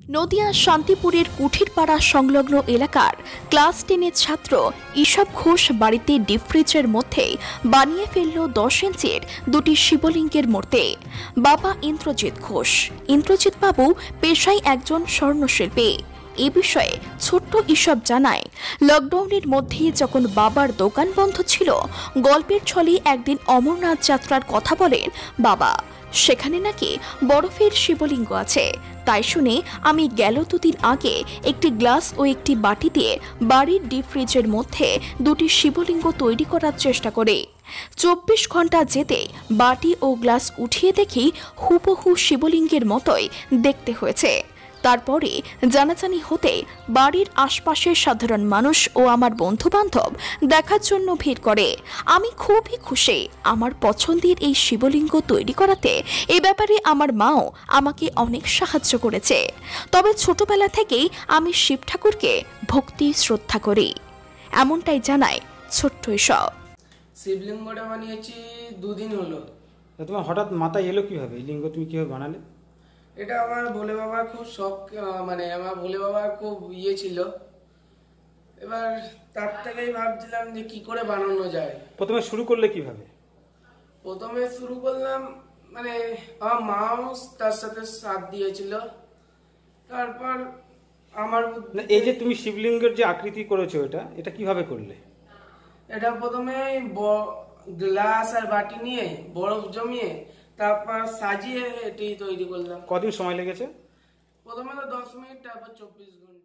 নদিয়া শান্তিপুরের কুঠিরপাড়া সংলগ্ন এলাকার ক্লাস 10-এর ছাত্র ঈশব ঘোষ বাড়িতে ডিপ ফ্রিজের মধ্যে বানিয়ে ফেলল 10 ইঞ্চির দুটি শিবলিঙ্গের মূর্তি। বাবা ইন্দ্রজিৎ ঘোষ। ইন্দ্রজিৎ বাবু পেশায় একজন স্বর্ণশিল্পী। এ বিষয়ে ছোট্ট ঈশব জানায়, লকডাউনের মধ্যে যখন বাবার দোকান বন্ধ ছিল, গল্পের ছলে একদিন অমরনাথ যাত্রার কথা বলেন বাবা। সেখানে নাকি বরফের শিবলিঙ্গ আছে। তাই শুনে আমি গেল 2 দিন আগে একটি গ্লাস ও একটি বাটি দিয়ে বাড়ির ডিপ ফ্রিজের মধ্যে দুটি শিবলিঙ্গ তৈরি করার চেষ্টা করি। 24 ঘন্টা যেতে বাটি ও গ্লাস উঠিয়ে দেখি হুবহু শিবলিঙ্গের মতোই দেখতে হয়েছে। তারপরে জানাজানি হতে বাড়ির আশপাশের সাধারণ মানুষ ও আমার বন্ধু বান্ধব দেখার জন্য ভিড় করে। আমি খুবই খুশি আমার পছন্দের এই শিবলিঙ্গ তৈরি করাতে। এ ব্যাপারে আমার মাও আমাকে অনেক সাহায্য করেছে। তবে ছোটবেলা থেকেই আমি শিব ঠাকুরকে ভক্তি শ্রদ্ধা করি, এমনটাই জানায় ছোট্ট ঈশব। শিবলিঙ্গটা বানিয়েছি 2 দিন হলো। তোমার হঠাৎ মাথায় এলো কিভাবে এই লিঙ্গ, তুমি কিভাবে বানালে? এটা আমার ভোলে বাবার খুব শখ, মানে আমার ভোলে বাবার খুব ছিল। এবার তার থেকেই ভাবছিলাম যে কি করে বানানো যায়। প্রথমে শুরু করলে কিভাবে? প্রথমে শুরু করলাম, মানে আমার মাও তার সাথে সাথ দিয়েছিল। তারপর আমার এই যে তুমি শিবলিঙ্গের যে আকৃতি করেছো, এটা কিভাবে করলে? এটা প্রথমে গ্লাস আর বাটি নিয়ে বরফ জমিয়ে তারপর সাজিয়ে এটি তৈরি করলাম। কদিন সময় লেগেছে? প্রথমে তো 10 মিনিট, তারপর 24 ঘন্টা।